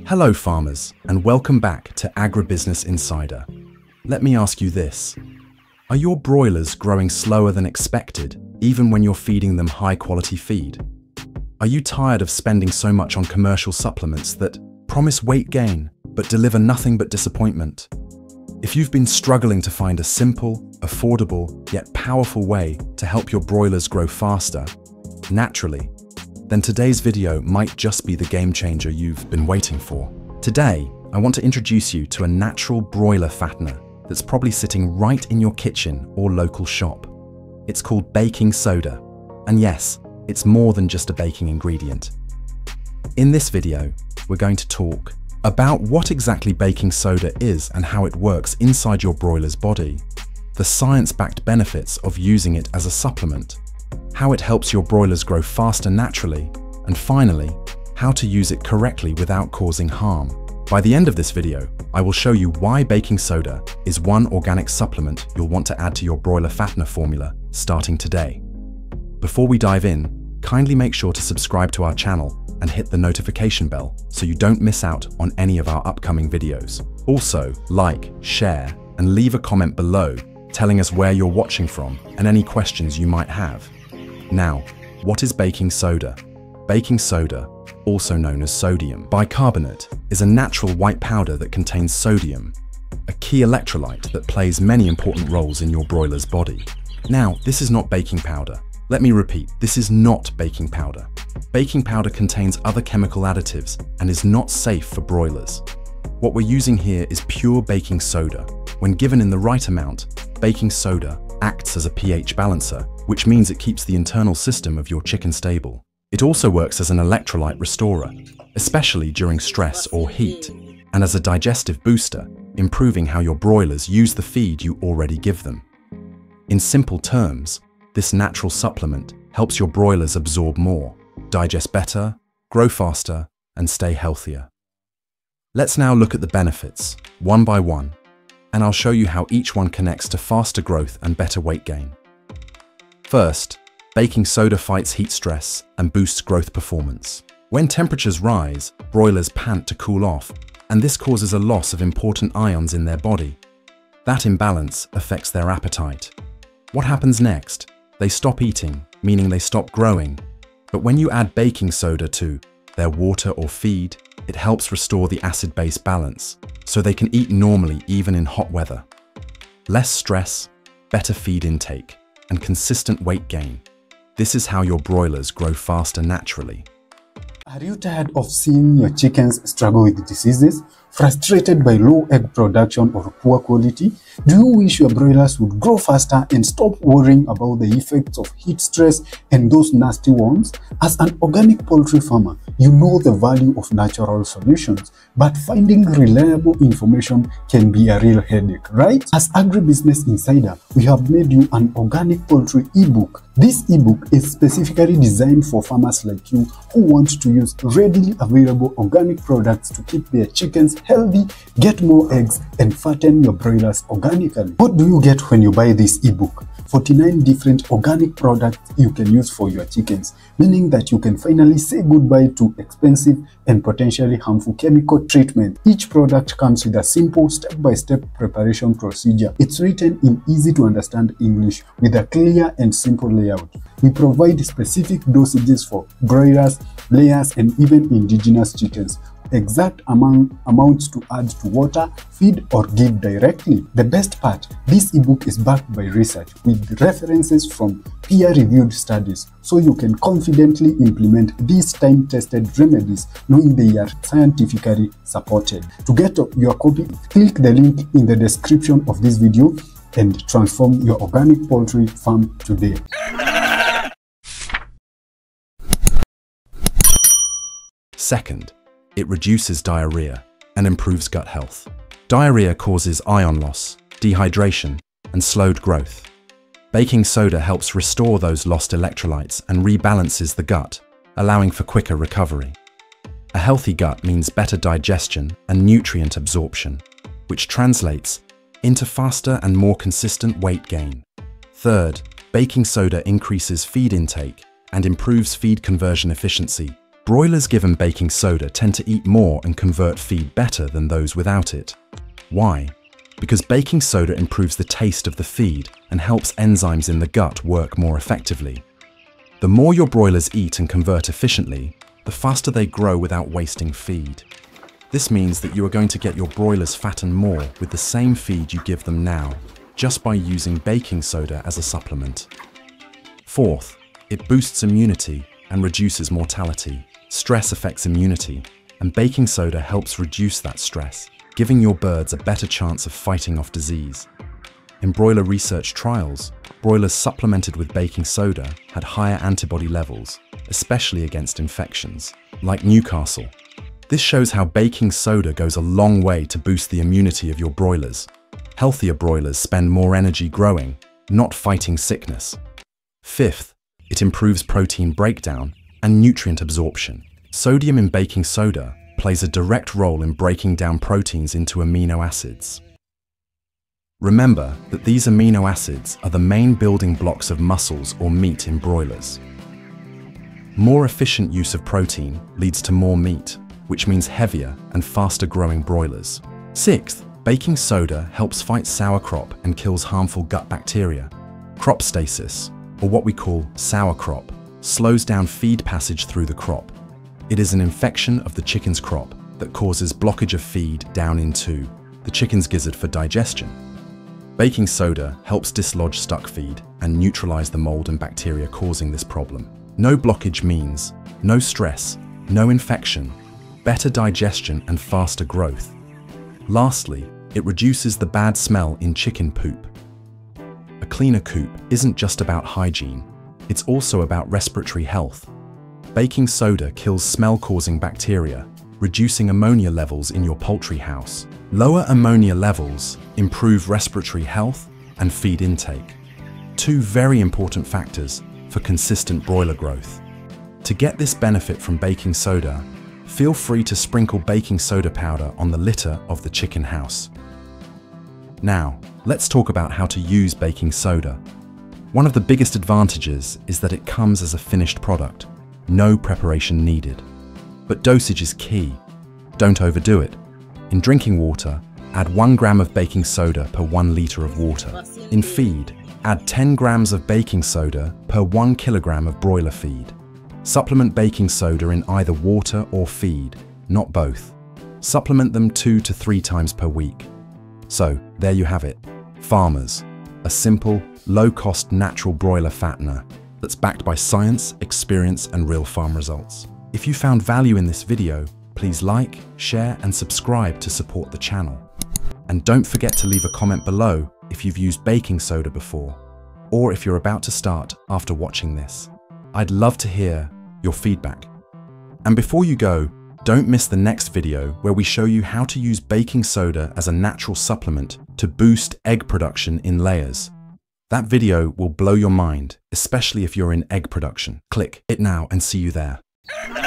Hello farmers, and welcome back to Agribusiness Insider. Let me ask you this. Are your broilers growing slower than expected, even when you're feeding them high-quality feed? Are you tired of spending so much on commercial supplements that promise weight gain, but deliver nothing but disappointment? If you've been struggling to find a simple, affordable, yet powerful way to help your broilers grow faster, naturally, then today's video might just be the game changer you've been waiting for. Today, I want to introduce you to a natural broiler fattener that's probably sitting right in your kitchen or local shop. It's called baking soda. And yes, it's more than just a baking ingredient. In this video, we're going to talk about what exactly baking soda is and how it works inside your broiler's body, the science-backed benefits of using it as a supplement, how it helps your broilers grow faster naturally, and finally, how to use it correctly without causing harm. By the end of this video, I will show you why baking soda is one organic supplement you'll want to add to your broiler fattener formula starting today. Before we dive in, kindly make sure to subscribe to our channel and hit the notification bell so you don't miss out on any of our upcoming videos. Also, like, share, and leave a comment below telling us where you're watching from and any questions you might have. Now, what is baking soda? Baking soda, also known as sodium bicarbonate, is a natural white powder that contains sodium, a key electrolyte that plays many important roles in your broiler's body. Now, this is not baking powder. Let me repeat, this is not baking powder. Baking powder contains other chemical additives and is not safe for broilers. What we're using here is pure baking soda. When given in the right amount, baking soda acts as a pH balancer, which means it keeps the internal system of your chicken stable. It also works as an electrolyte restorer, especially during stress or heat, and as a digestive booster, improving how your broilers use the feed you already give them. In simple terms, this natural supplement helps your broilers absorb more, digest better, grow faster, and stay healthier. Let's now look at the benefits, one by one, and I'll show you how each one connects to faster growth and better weight gain. First, baking soda fights heat stress and boosts growth performance. When temperatures rise, broilers pant to cool off, and this causes a loss of important ions in their body. That imbalance affects their appetite. What happens next? They stop eating, meaning they stop growing. But when you add baking soda to their water or feed, it helps restore the acid-base balance, so they can eat normally even in hot weather. Less stress, better feed intake, and consistent weight gain. This is how your broilers grow faster naturally. Are you tired of seeing your chickens struggle with diseases? Frustrated by low egg production or poor quality? Do you wish your broilers would grow faster and stop worrying about the effects of heat stress and those nasty worms? As an organic poultry farmer, you know the value of natural solutions, but finding reliable information can be a real headache, right? As Agribusiness Insider, we have made you an organic poultry ebook. This ebook is specifically designed for farmers like you who want to use readily available organic products to keep their chickens healthy, get more eggs, and fatten your broilers organically. What do you get when you buy this ebook? 49 different organic products you can use for your chickens, meaning that you can finally say goodbye to expensive and potentially harmful chemical treatment. Each product comes with a simple step-by-step preparation procedure. It's written in easy to understand English with a clear and simple layout. We provide specific dosages for broilers, layers, and even indigenous chickens. Exact amounts to add to water, feed, or give directly. The best part, this ebook is backed by research with references from peer-reviewed studies, so you can confidently implement these time-tested remedies knowing they are scientifically supported. To get your copy, click the link in the description of this video and transform your organic poultry farm today. Second, it reduces diarrhea and improves gut health. Diarrhea causes ion loss, dehydration, and slowed growth. Baking soda helps restore those lost electrolytes and rebalances the gut, allowing for quicker recovery. A healthy gut means better digestion and nutrient absorption, which translates into faster and more consistent weight gain. Third, baking soda increases feed intake and improves feed conversion efficiency, Broilers given baking soda tend to eat more and convert feed better than those without it. Why? Because baking soda improves the taste of the feed and helps enzymes in the gut work more effectively. The more your broilers eat and convert efficiently, the faster they grow without wasting feed. This means that you are going to get your broilers fatten more with the same feed you give them now, just by using baking soda as a supplement. Fourth, it boosts immunity and reduces mortality. Stress affects immunity, and baking soda helps reduce that stress, giving your birds a better chance of fighting off disease. In broiler research trials, broilers supplemented with baking soda had higher antibody levels, especially against infections, like Newcastle. This shows how baking soda goes a long way to boost the immunity of your broilers. Healthier broilers spend more energy growing, not fighting sickness. Fifth, it improves protein breakdown and nutrient absorption. Sodium in baking soda plays a direct role in breaking down proteins into amino acids. Remember that these amino acids are the main building blocks of muscles or meat in broilers. More efficient use of protein leads to more meat, which means heavier and faster growing broilers. Sixth, baking soda helps fight sour crop and kills harmful gut bacteria. Crop stasis, or what we call sour crop, slows down feed passage through the crop. It is an infection of the chicken's crop that causes blockage of feed down into the chicken's gizzard for digestion. Baking soda helps dislodge stuck feed and neutralize the mold and bacteria causing this problem. No blockage means no stress, no infection, better digestion and faster growth. Lastly, it reduces the bad smell in chicken poop. A cleaner coop isn't just about hygiene, it's also about respiratory health. Baking soda kills smell-causing bacteria, reducing ammonia levels in your poultry house. Lower ammonia levels improve respiratory health and feed intake. Two very important factors for consistent broiler growth. To get this benefit from baking soda, feel free to sprinkle baking soda powder on the litter of the chicken house. Now, let's talk about how to use baking soda. One of the biggest advantages is that it comes as a finished product, no preparation needed. But dosage is key. Don't overdo it. In drinking water, add 1 gram of baking soda per 1 liter of water. In feed, add 10 grams of baking soda per 1 kilogram of broiler feed. Supplement baking soda in either water or feed, not both. Supplement them 2 to 3 times per week. So, there you have it. Farmers, a simple, low-cost natural broiler fattener that's backed by science, experience, and real farm results. If you found value in this video, please like, share, and subscribe to support the channel. And don't forget to leave a comment below if you've used baking soda before, or if you're about to start after watching this. I'd love to hear your feedback. And before you go, don't miss the next video where we show you how to use baking soda as a natural supplement to boost egg production in layers. That video will blow your mind, especially if you're in egg production. Click it now and see you there.